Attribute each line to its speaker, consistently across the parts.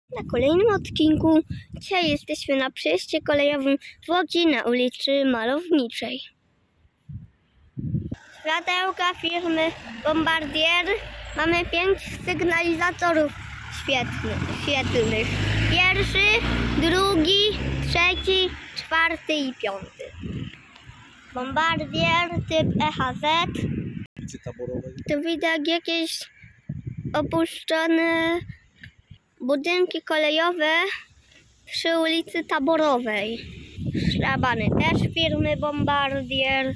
Speaker 1: Na kolejnym odcinku. Dzisiaj jesteśmy na przejściu kolejowym w Łodzi na ulicy Malowniczej. Światełka firmy Bombardier. Mamy 5 sygnalizatorów świetlnych. Pierwszy, drugi, trzeci, czwarty i piąty. Bombardier typ EHZ. Tu widać jakieś opuszczone budynki kolejowe przy ulicy Taborowej. Szlabany też firmy Bombardier.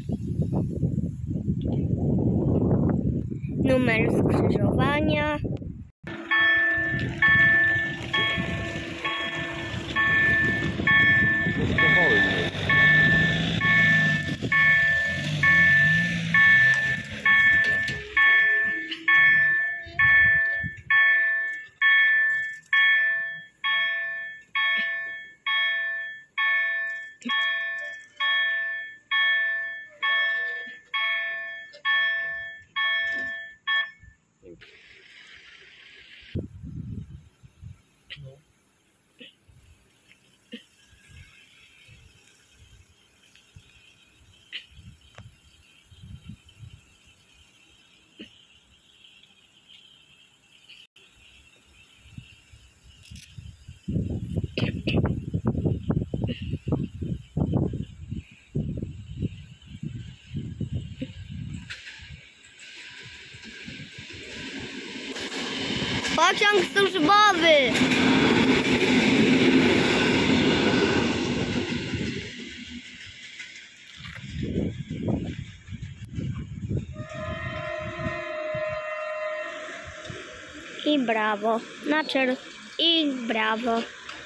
Speaker 1: Numer skrzyżowania. Pociąg służbowy. I brawo. I brawo.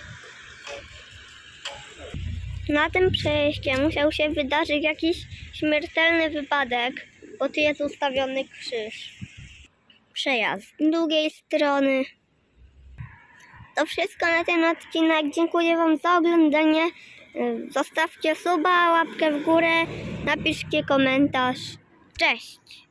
Speaker 1: Na tym przejściu musiał się wydarzyć jakiś śmiertelny wypadek, bo tu jest ustawiony krzyż. Przejazd z drugiej strony. To wszystko na ten odcinek. Dziękuję Wam za oglądanie. Zostawcie suba, łapkę w górę, napiszcie komentarz. Cześć!